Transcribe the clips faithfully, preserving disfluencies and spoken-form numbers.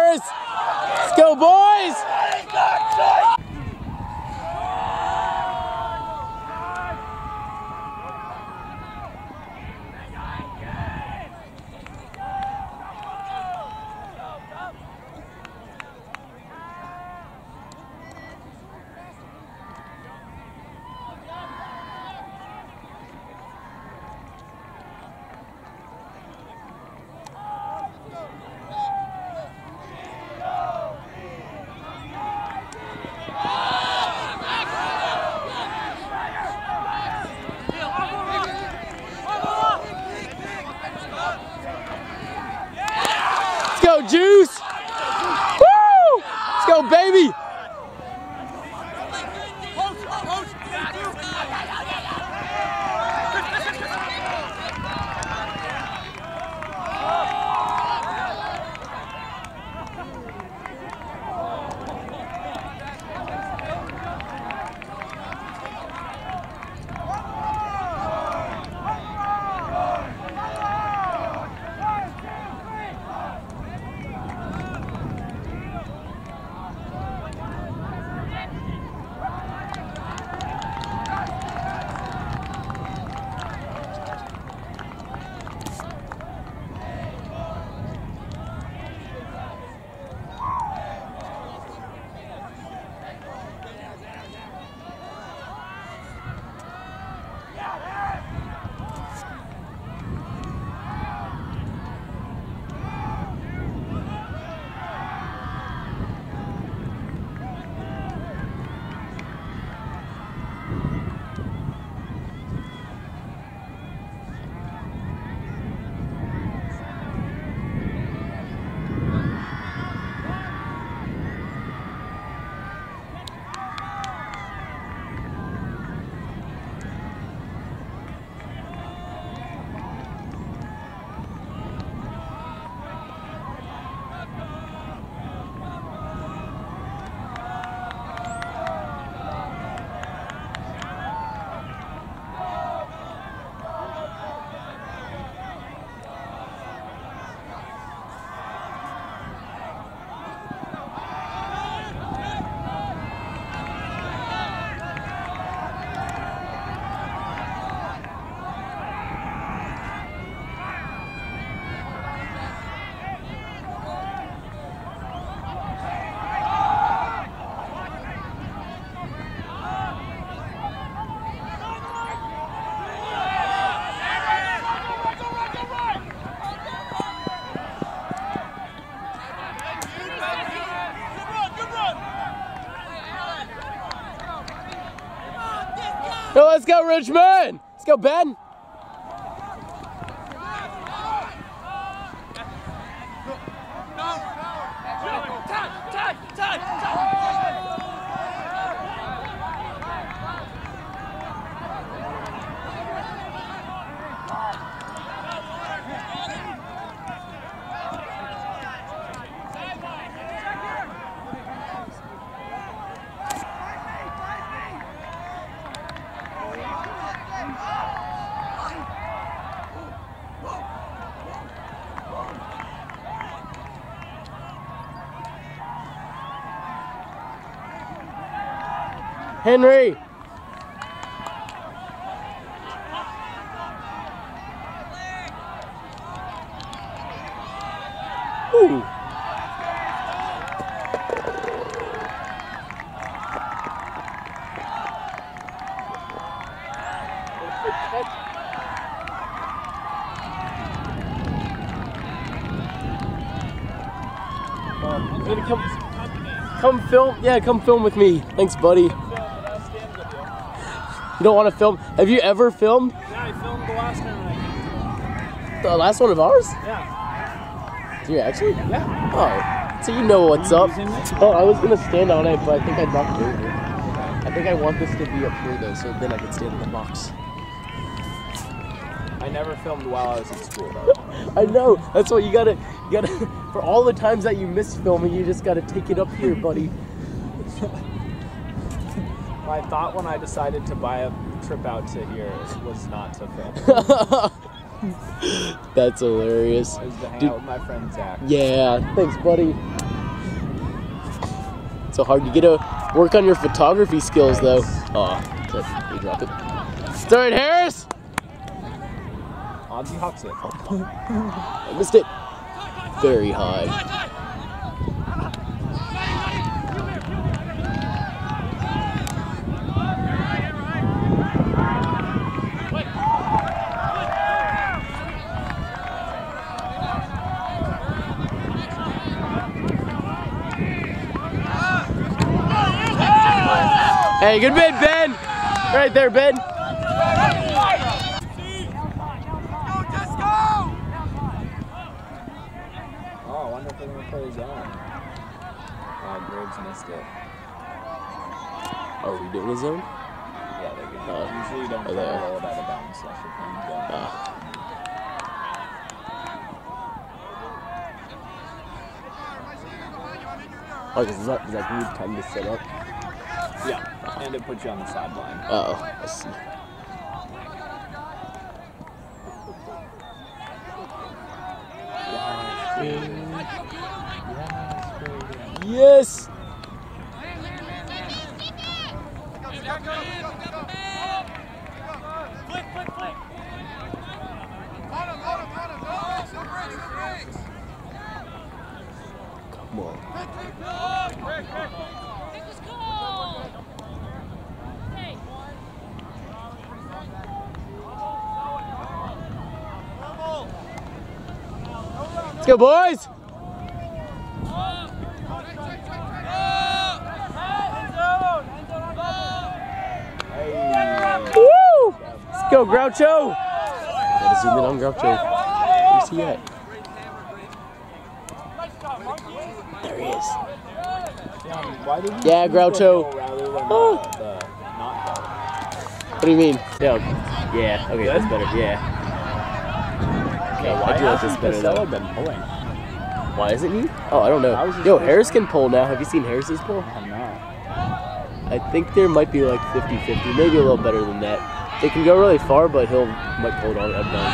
Bears! Let's go, boys! Let's go, Juice! Woo! Let's go, baby! Yo, let's go, Richmond! Let's go, Ben! Henry! Ooh. Um, gonna come, come film. Yeah, come film with me. Thanks, buddy. You don't want to film? Have you ever filmed? Yeah, I filmed the last time I came. The last one of ours? Yeah. Do you actually? Yeah. Oh, so you know what's up. Oh, I was gonna stand on it, but I think I knocked it over. I think I want this to be up here though, so then I can stand in the box. I never filmed while I was in school though. I know. That's what you gotta, you gotta. For all the times that you missed filming, you just gotta take it up here, buddy. My thought when I decided to buy a trip out to here was not to film. That's hilarious. It was to hang Dude. out with my friend Zach. Yeah. Thanks, buddy. so hard. You gotta work on your photography skills, though. Oh, good. You dropped it. It's all right, Harris. Ozzy Hawks it. I missed it. Very high. Hey, good bid, Ben. Right there, Ben. Go, just go! Oh, I wonder if they're going to play zone. Oh, Graves missed it. Are we doing a zone? Yeah, they're good. Oh. Usually you don't Oh, play they are. roll it out of bounds slash you're playing zone. Ah. Oh, does that, does that give you time to set up? Yeah, and it puts you on the sideline. Uh oh, I see. Yes! Flick, flick, flick! On him, on him, on him! No breaks, no breaks! Come on. Let's go, boys! Woo! Let's go, Groucho! Gotta zoom in on Groucho. Where's he at? There he is. Why did you Yeah, choose the Groucho. hill rather than Oh. the, the not hill? What do you mean? Yeah. Yeah, okay, that's better. Yeah. Okay, Why I do like this hasn't better Costello though. been pulling? Why isn't he? Oh, I don't How is know. he Yo, supposed Harris to? can pull now. Have you seen Harris's pull? I'm not. I think there might be like fifty fifty, maybe a little better than that. They can go really far, but he'll might pull it on out of bounds.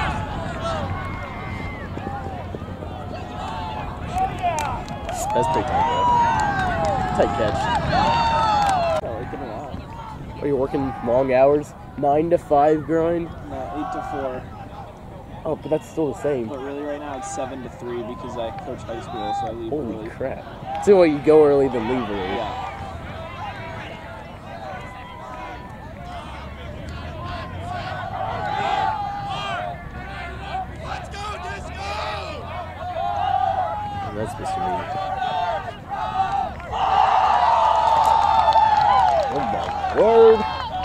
That's pretty tight, bro. Tight catch. Yeah, like in a lot. Are you working long hours? Nine to five grind? No, eight to four. Oh, but that's still the same. But really, right now it's seven to three because I coach high school, so I leave Holy early. crap. So what, you go early then leave early? Yeah. Let's go, Disco! That's Mister Mean. Oh my word!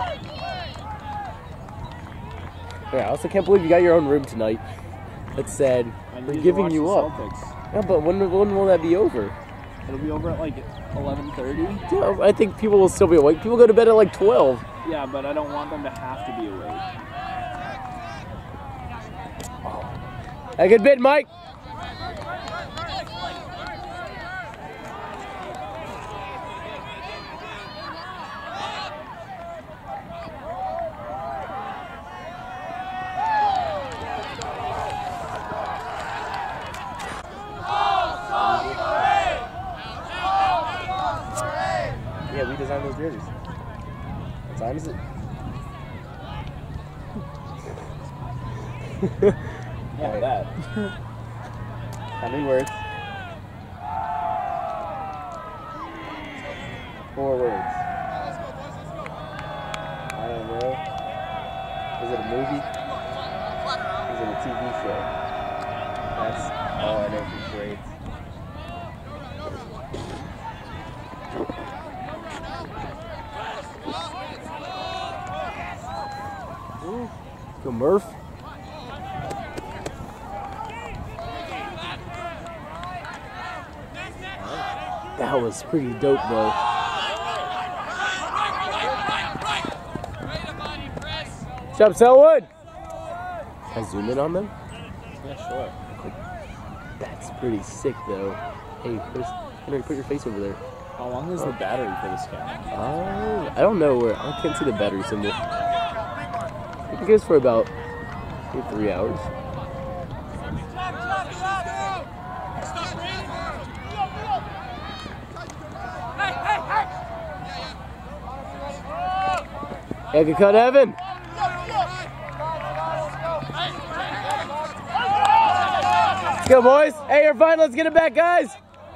Yeah, I also can't believe you got your own room tonight. That's sad. I We're need to giving watch you the up. Celtics. Yeah, but when, when will that be over? It'll be over at like eleven thirty. Yeah, I think people will still be awake. People go to bed at like twelve. Yeah, but I don't want them to have to be awake. A good bit, Mike. Yeah, we designed those jerseys. What time is it? Yeah, that. How many words? Four words. I don't know. Is it a movie? Is it a T V show? That's all I know for grades. Ooh. Go Murph. That was pretty dope, though. What's up, Selwood? Can I zoom in on them? Yeah, sure. That's pretty sick, though. Hey, Chris, Henry, put your face over there. How long is the battery for this camera? Uh, I don't know where. I can't see the battery symbol. I think it goes for about maybe three hours. Hey, Yeah, good cut, Evan. Let's go, boys. Hey, you're fine. Let's get it back, guys.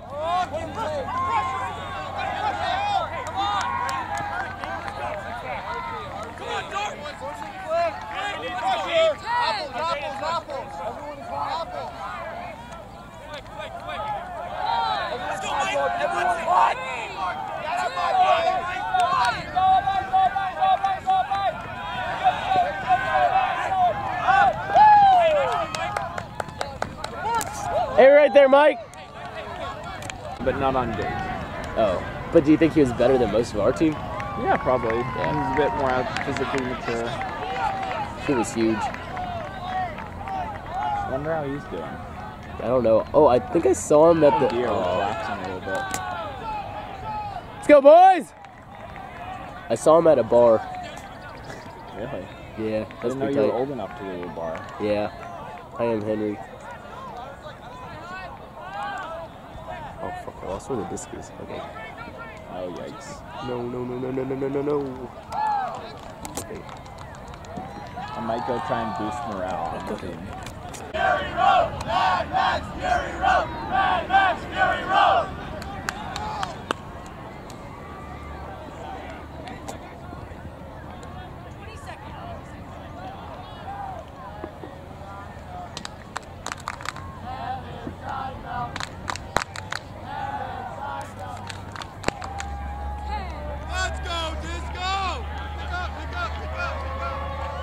Hey, right there, Mike. But not on date. Oh, but do you think he was better than most of our team? Yeah, probably. Yeah. He's a bit more physically mature. He was huge. Wonder how he's doing. I don't know. Oh, I think I saw him at the. Deer was Oh. relaxing a little bit. Let's go, boys! I saw him at a bar. Really? Yeah, I that's didn't know pretty you were tight. old enough to go to a bar. Yeah, I am Henry. Oh fuck! I lost where the disc is. Okay. Oh, yikes. No, no, no, no, no, no, no, no, no. Okay. I might go try and boost morale on the team. Fury Road! Mad Max Fury Road! Mad Max Fury Road! Let's go, Disco! Pick up, pick up, pick up, pick up!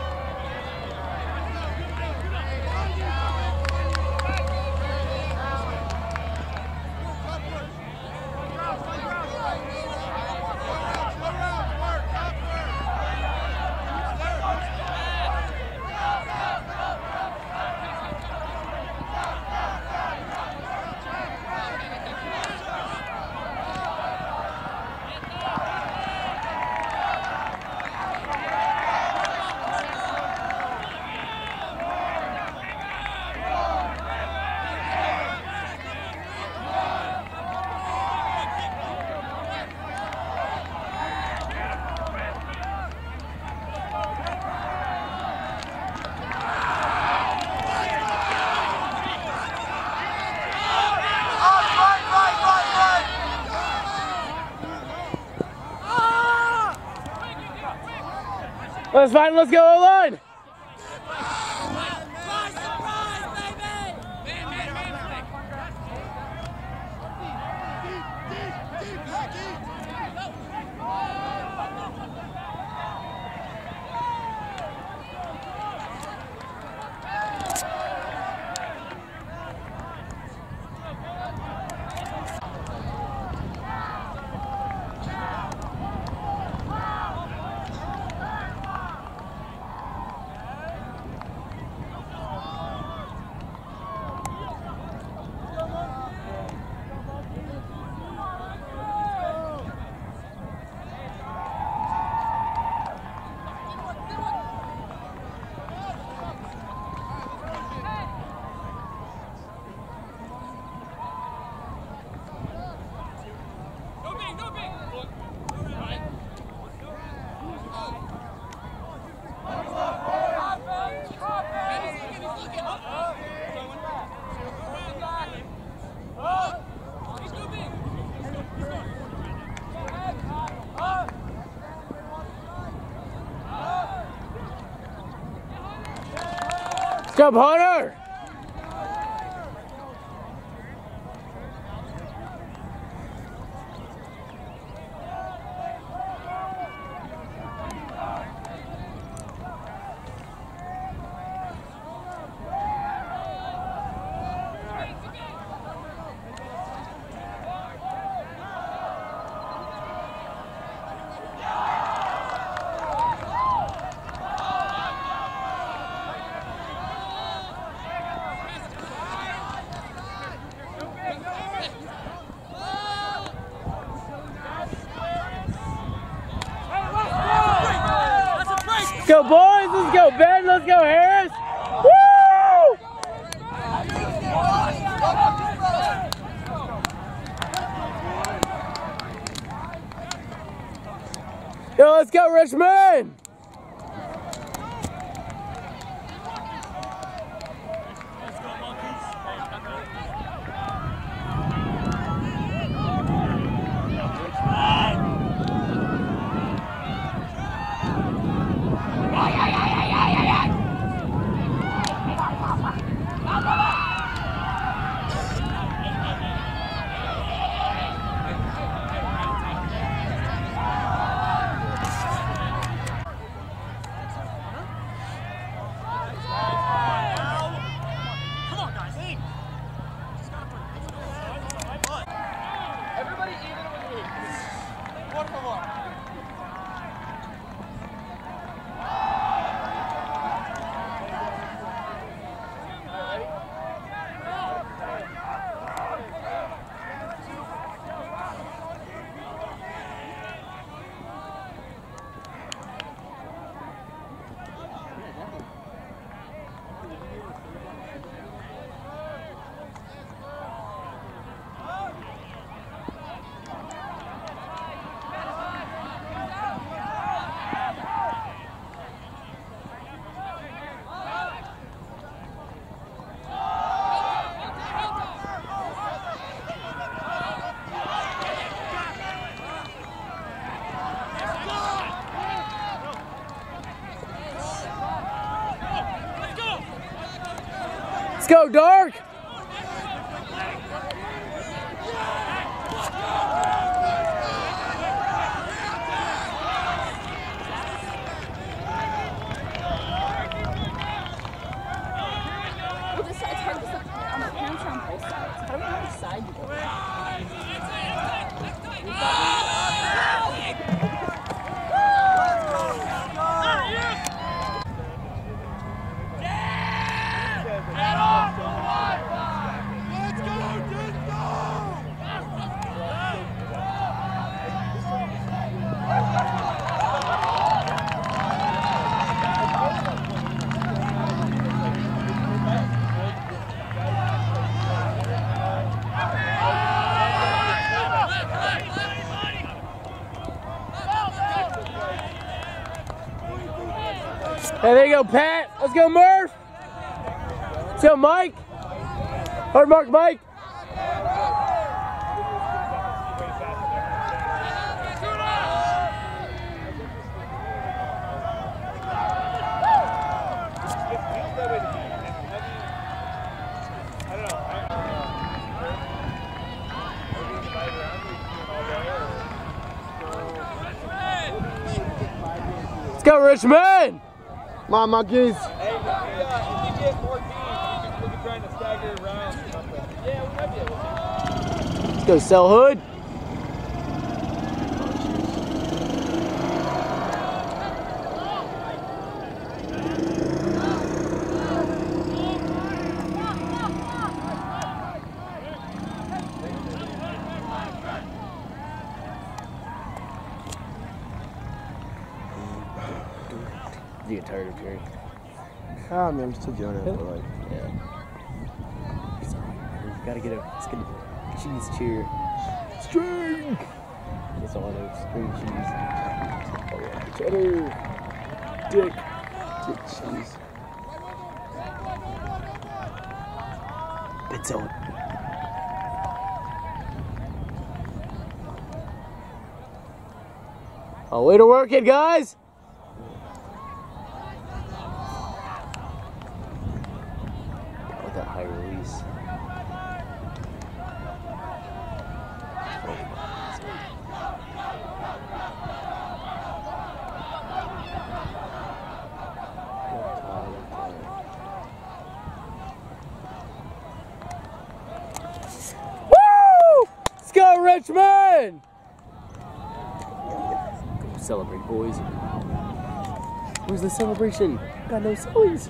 Let's find. Let's go, O-line. Let's go, Hunter! Let's go, boys! Let's go, Ben! Let's go, Harris! Woo! Yo, let's go, Richmond! Let's go, Dark! Well, this side's hard to look on the parents are on both sides. How do we know which side you go? Hey, there you go, Pat. Let's go, Murph. Let's go, Mike. Hard mark, Mike. Let's go, Richmond. My monkeys. Hey, if we, uh, if we get more teams, we can look at trying to stagger around or something. Yeah, we might be able to. Let's go, Sell Hood. You get tired of hearing. Ah, man, I'm still doing it, but like, Yeah. You gotta get a, let's get a cheese cheer. String! That's all I know, string cheese. Oh yeah, cheddar. Dick. Dick cheese. Bits on. Oh, way to work it, guys! That high release. Woo! Let's go, Richmond! Go celebrate, boys. Where's the celebration? Got no sillies.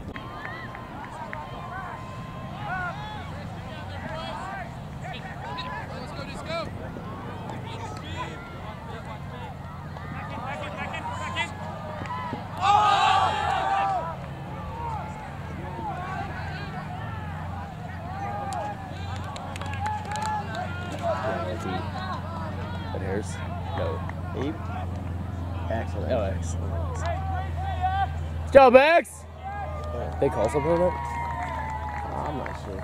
That hairs? No. Abe? excellent. Oh, X. Good job, X! They call something like that? I'm not sure.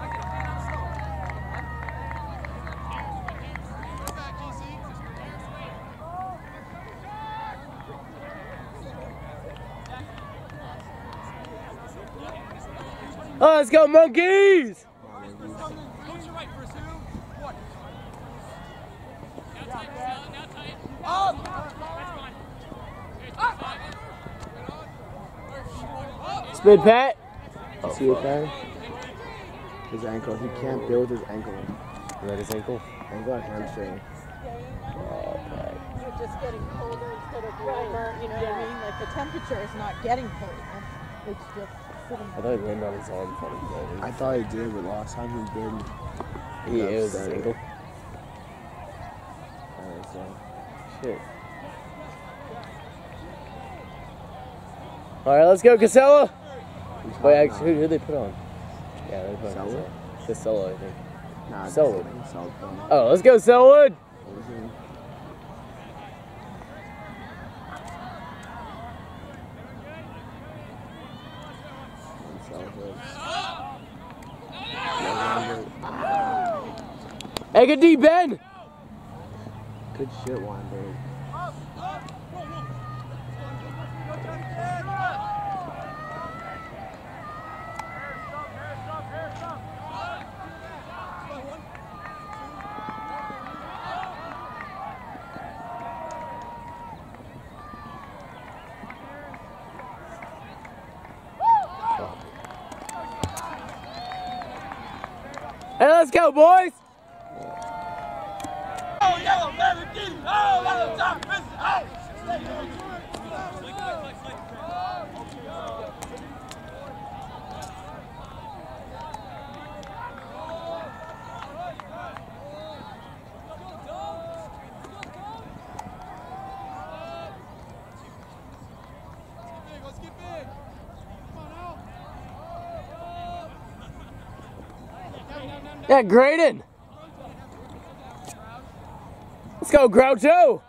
Oh, let's go, monkeys! Spin, Pat. Oh, see it there? His ankle. He can't build his ankle. Is that his ankle? Ankle or hamstring. Okay. You're just getting colder instead of warmer. You know what I mean? Like the temperature is not getting colder. It's just sitting. I thought he landed on his arm funny. I thought he did, but last time he didn't. He it was a Upset. single. Uh, so. Shit. All right, let's go, Casella. He's Wait, hot actually, who now. did they put on? Yeah, they put on Selwood? Casella. Casella, I think. Nah, just Selwood. kidding. Selwood. Oh, let's go, Selwood. What was it? Selwood. Hey, good D, Ben. Good shit, Weinberg. Hey, let's go, boys. Oh, yellow, better get it. Oh, yellow, top, miss it. Oh. Let's get big. Come on out. Yeah, Graydon. Let's go, Groucho.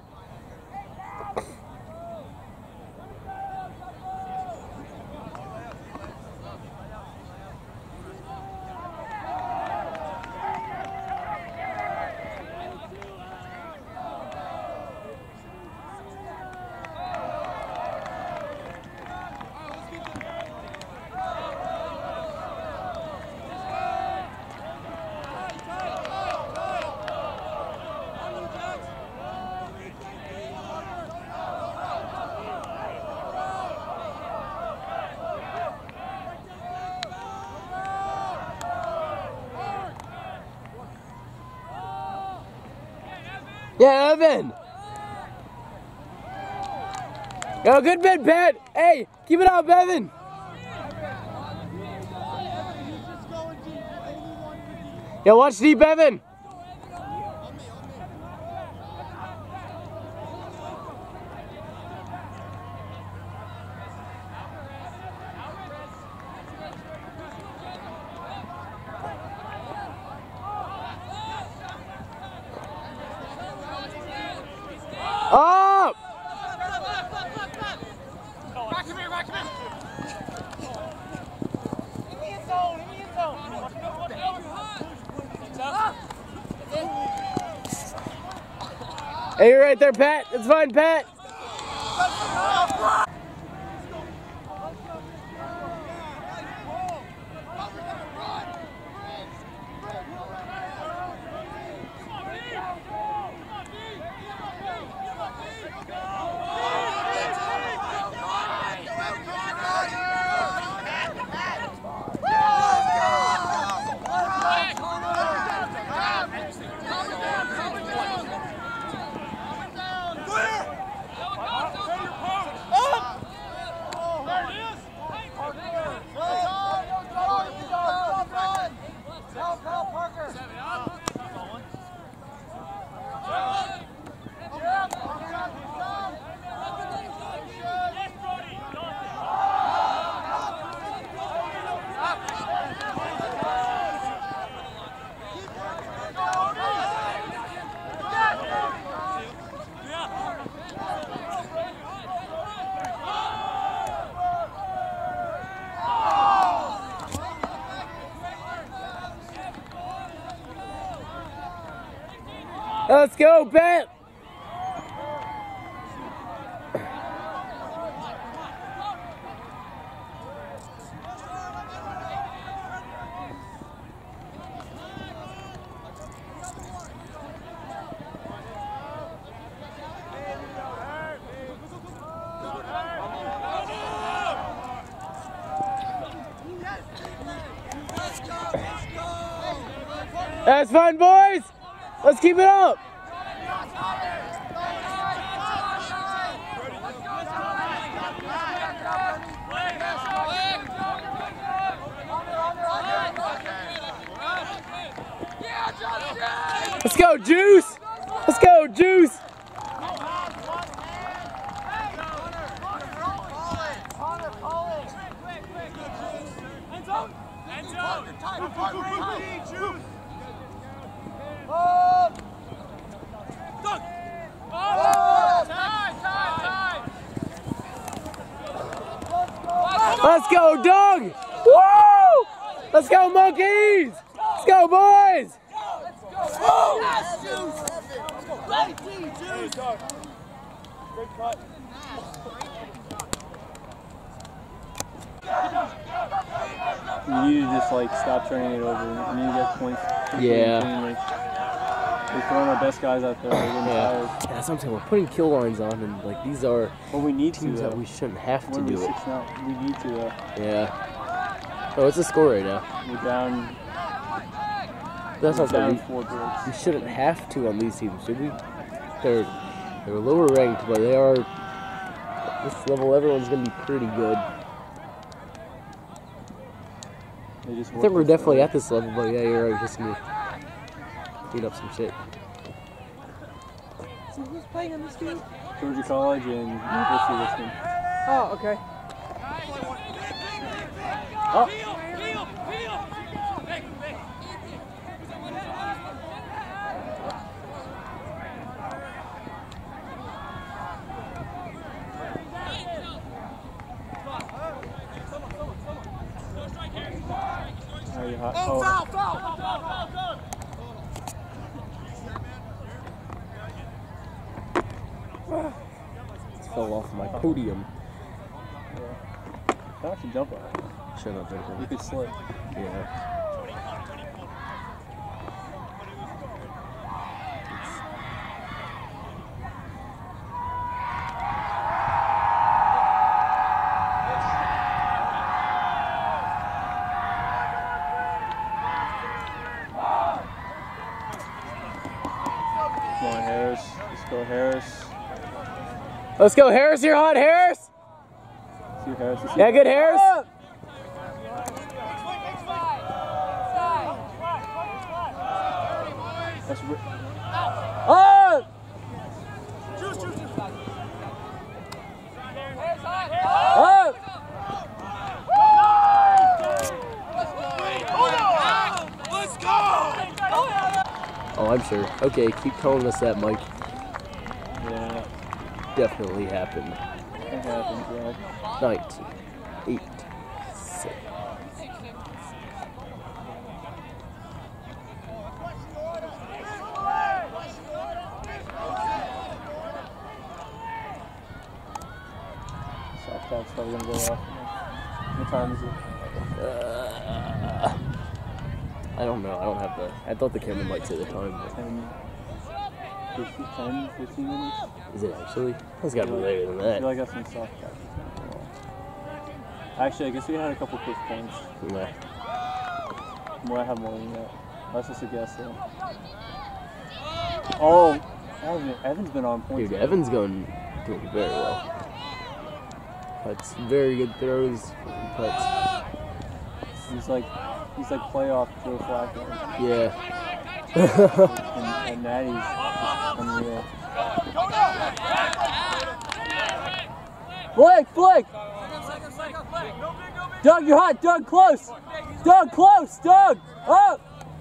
Yeah, Evan. Yo, good bit, Pat. Hey, keep it up, Evan. Yo, watch deep, Evan. Up! Rock him in, rock him in. In the end zone, in the end zone. Hey, you're right there, Pat. It's fine, Pat. Let's go, Pat. That's fun, boys. Let's keep it up. go, Juice! Let's go, Juice! Let's go, Doug! Woo! Let's go, monkeys! Let's go, boys! You need to just like stop turning it over. You need to get points. Yeah. Cleanly. We're throwing our best guys out there. We're getting Yeah. tired. Yeah, that's what I'm saying. We're putting kill lines on, and like these are But we need to. teams Though. that we shouldn't have to When do we it. six now, we need to. Though. Yeah. Oh, what's the score right now? We're down. That's we're not that down we, four breaks. we shouldn't have to on these teams, should we? They're they're lower ranked, but they are this level. Everyone's gonna be pretty good. They just I think we're work us definitely early. at this level, but yeah, you're right. Just gonna clean up some shit. So who's playing on this team? Georgia College and University of Richmond. Oh, okay. Oh. Are you hot? Oh. Fell off my podium. How much you jump on? Shut up, Jacob. You could slip. Yeah. Come on, Harris. Let's go, Harris. Let's go, Harris. You're hot, Harris. See Harris. See Yeah, good, Harris. That's ri- Oh! Oh! Oh, I'm sure. Okay, keep telling us that, Mike. yeah, Definitely happened. it happens, yeah. nineteen, eight, six. Soft top's probably gonna go off. What time is it? Uh, I don't know. I don't have the. I thought the camera might say the time. But ten, fifteen, ten, fifteen minutes? is it actually? It's got to be later than I that. feel like I got some soft taps. Actually, I guess we had a couple quick points. Nah. More, I have more than that. That's just a guess, though. Oh, Evan, Evan's been on point. Dude, today. Evan's going doing very well. Putts, very good throws. Putts. He's like, he's like playoff Joe Flacco. Yeah. and, and Natty's just unreal. Flick, flick! Doug, you're hot. Doug, close. Doug, close. Doug, up.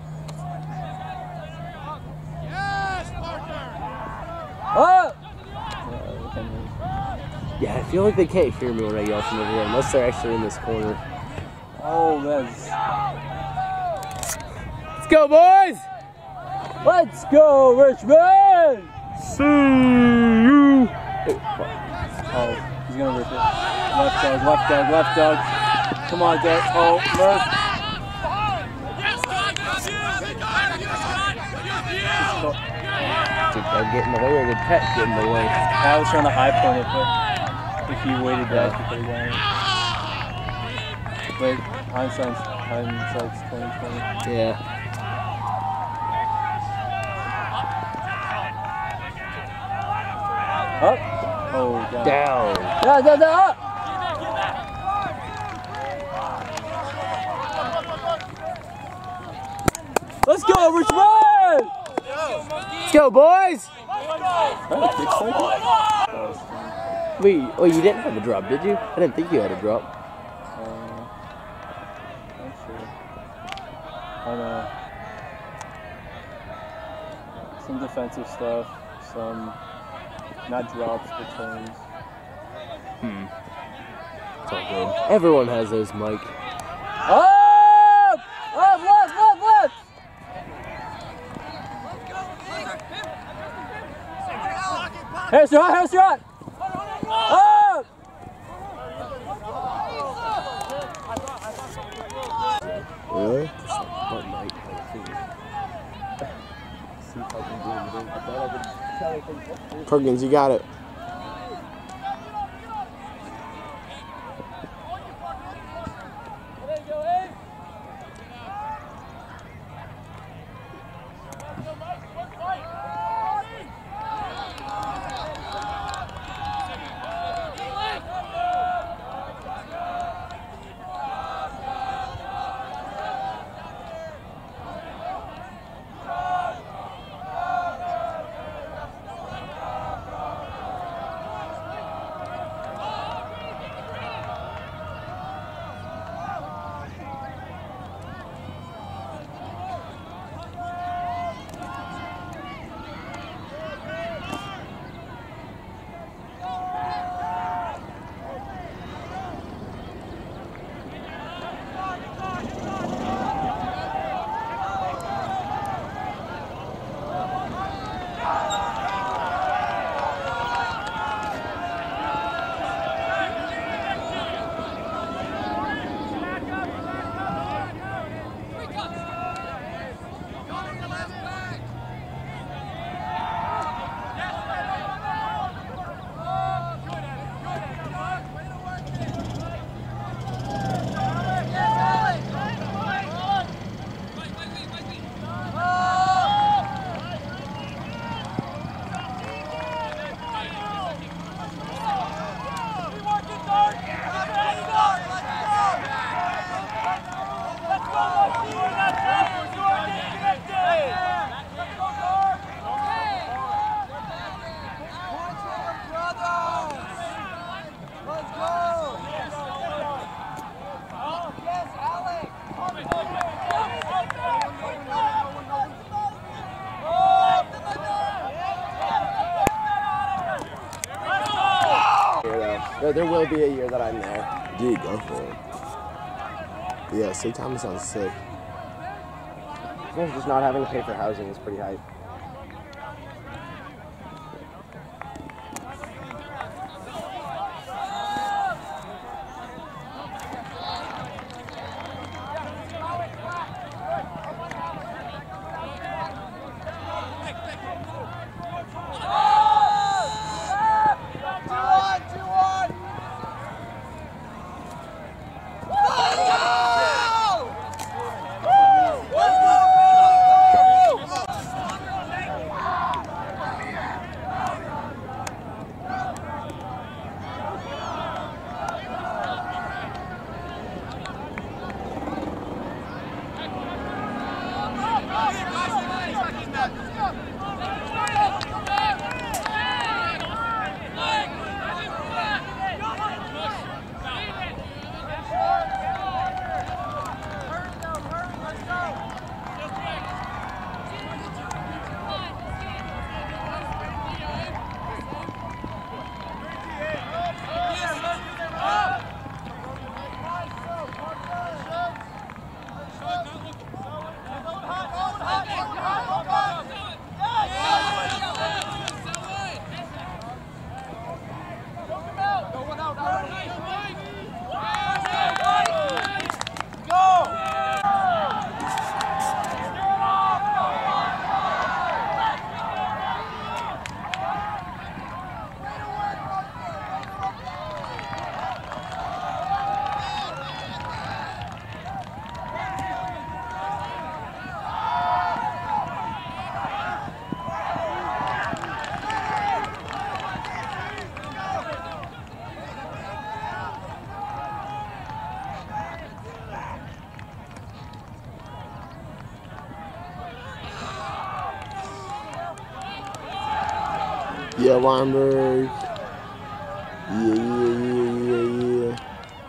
Up. Yeah, I feel like they can't hear me when I yell from over here unless they're actually in this corner. Oh, that's. Let's go, boys! Let's go, Richmond! See you! Oh, he's gonna rip it. Left dog, left dog, left dog. Come on, Doug. Oh, Murph. Dude, they're getting in the way, or the pet getting in the way. I was trying to high point it, but if he waited back, he could have gotten it. But hindsight's hindsight's twenty twenty. Yeah. Up. Oh, down. Down. Down, down, down, up! Let's go, Richmond! go, boys! Oh, big cycle. Wait, oh, you didn't have a drop, did you? I didn't think you had a drop. Uh, not sure. I don't know. Some defensive stuff, some not drops, but turns. Hmm. It's all good. Everyone has those, Mike. Up! Up, left, left, left! Harris, you're on, Harris, you're on! Up! Really? What Mike? See if I can do anything. I thought I could tell you. Perkins, you got it. There, there will be a year that I'm there. Dude, go for it. Yeah, Saint Thomas sounds sick. Just not having to pay for housing is pretty hype. Yeah, Weinberg. Yeah, yeah, yeah, yeah, yeah.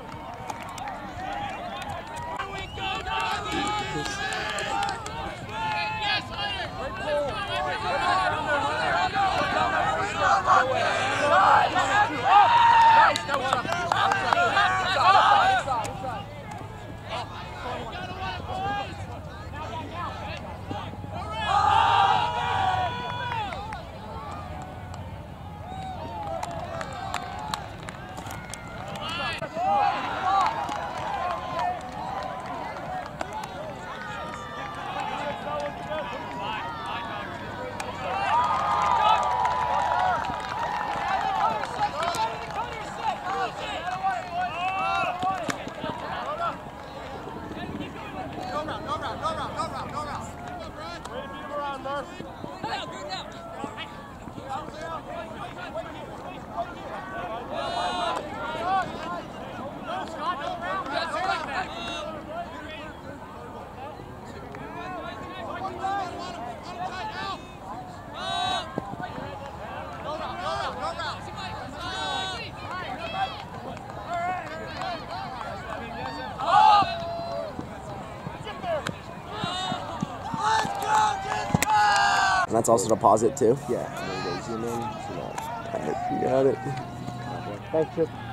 And that's also deposit too? Yeah. And then go zoom in. So now, you got it. Thanks, Chip.